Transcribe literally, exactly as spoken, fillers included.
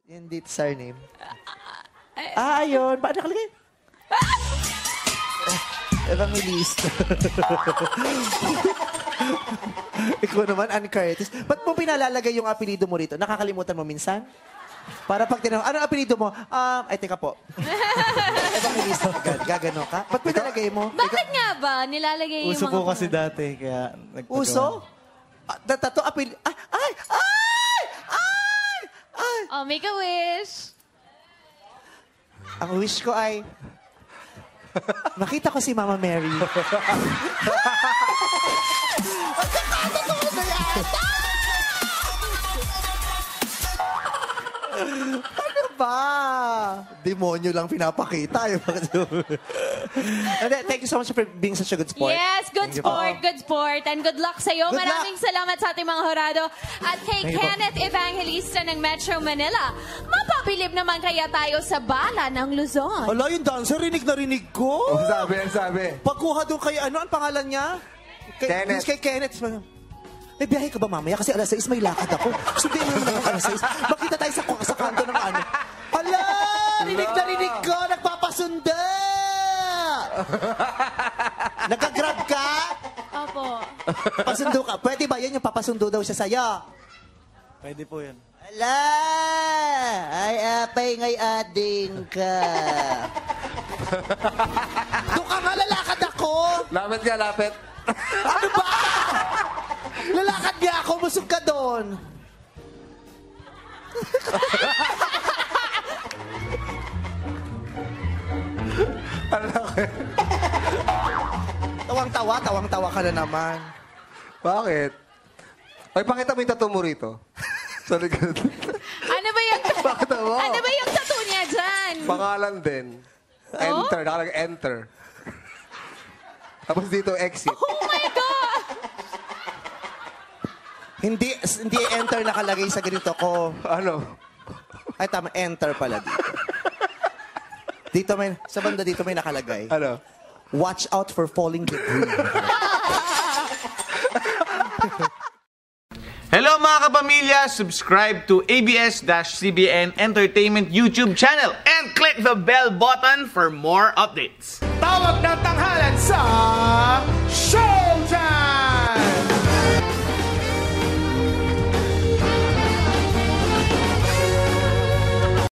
Hindi surname. Ah, ayun. Paano nakalagay? Evangelista. Ikaw naman, Ann Curtis. Ba't mo pinalalagay yung apelido mo rito? Nakakalimutan mo minsan? Para pag tinanong, ano apelido mo? Um, ay, teka po. Evangelista. Gagano ka? Ba't pinalagay mo? Bakit nga ba nilalagay yung Uso mga... po kasi dati, kaya nagpagawa. Uso? Ah, tato apelido. Ay! Ay! Ay! Ay! Ay! Oh, make a wish. Ang wish ko ay... makita ko si Mama Mary. Magkakatotoo na yan! Ano ba? Demonyo lang pinapakita. Thank you so much for being such a good sport. Yes, good sport, good sport. And good luck sa'yo. Good Maraming luck. salamat sa ating mga horado. At kay Thank you po. Kenneth Evangelista ng Metro Manila. Mapabilib naman kaya tayo sa bala ng Luzon. Hala, yung dancer, rinig na rinig ko. Ang sabi, ang sabi. Pagkuha doon kay ano, ang pangalan niya? Kay, Kenneth. Kay Kenneth. May biyahe ka ba mamaya? Kasi alas sais may lakad ako. Sundin mo naman ako alas sais. Makita tayo sa, sa kanto ng ano. Hala! Rinig na rinig ko! Nagpapasunda! Nagka-grab ka? Opo. Pasundo ka. Pwede ba yan yung papasundo daw siya sa'yo? Pwede po yan. Hala! Ay, apay ngay ading ka. Doon ka nga, lalakad ako! Lapit ka, lapit. Ano ba? Lalakad niya ako, busog ka doon. Tawang-tawa, tawang-tawa ka na naman. Bakit? Ay, pakita mo yung tattoo mo rito. Sa likod. Ano ba yung... Bakit mo? Ano ba yung tattoo niya dyan? Pangalan din. Enter. Nakalagay enter. Tapos dito, exit. Oh my God! Hindi, hindi enter nakalagay sa ganito ko. Ano? Ay, tama, enter pala dito. Dito may, sa banda dito may nakalagay. Ano? Watch out for falling debris. Hello mga kapamilya! Subscribe to A B S C B N Entertainment YouTube channel and click the bell button for more updates. Tawag ng tanghalan sa show!